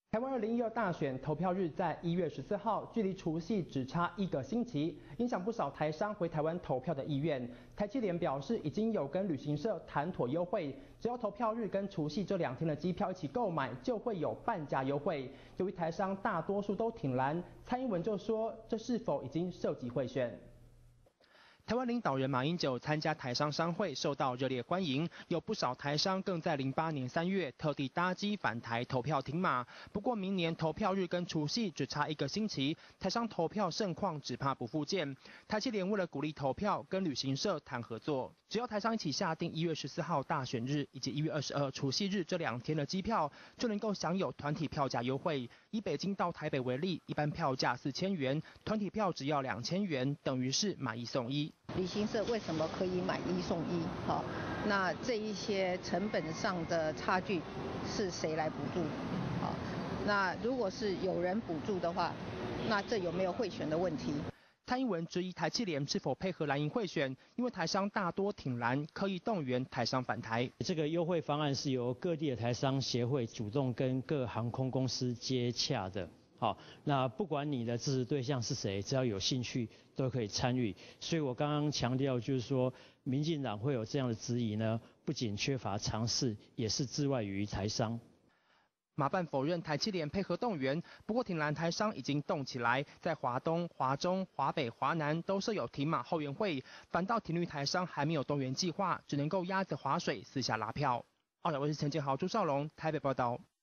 台湾2012大选投票日在1月14号，距离除夕只差1个星期，影响不少台商回台湾投票的意愿。台积电表示，已经有跟旅行社谈妥优惠，只要投票日跟除夕这2天的机票一起购买，就会有半价优惠。由于台商大多数都挺蓝，蔡英文就说，这是否已经涉及贿选？台湾领导人马英九参加台商商会，受到热烈欢迎，有不少台商更在08年3月特地搭机返台投票挺马。不过明年投票日跟除夕只差1个星期，台商投票盛况只怕不复见。台积电为了鼓励投票，跟旅行社谈合作，只要台商一起下定1月14号大选日以及1月22除夕日这2天的机票，就能够享有团体票价优惠。以北京到台北为例，一般票价4000元，团体票只要2000元，等于是买1送1。 旅行社为什么可以买1送1？好，那这一些成本上的差距是谁来补助？好，那如果是有人补助的话，那这有没有贿选的问题？ 蔡英文质疑台企联是否配合蓝营贿选，因为台商大多挺蓝，刻意动员台商返台。 这个优惠方案是由各地的台商协会主动跟各航空公司接洽的。好，那不管你的支持对象是谁，只要有兴趣都可以参与。所以我刚刚强调就是说，民进党会有这样的质疑呢，不仅缺乏尝试，也是置外于台商。 马办否认台积联配合动员，不过挺蓝台商已经动起来，在华东、华中、华北、华南都设有挺马后援会，反倒挺绿台商还没有动员计划，只能够鸭子划水，私下拉票。2卫视陈建豪、朱少龙台北报道。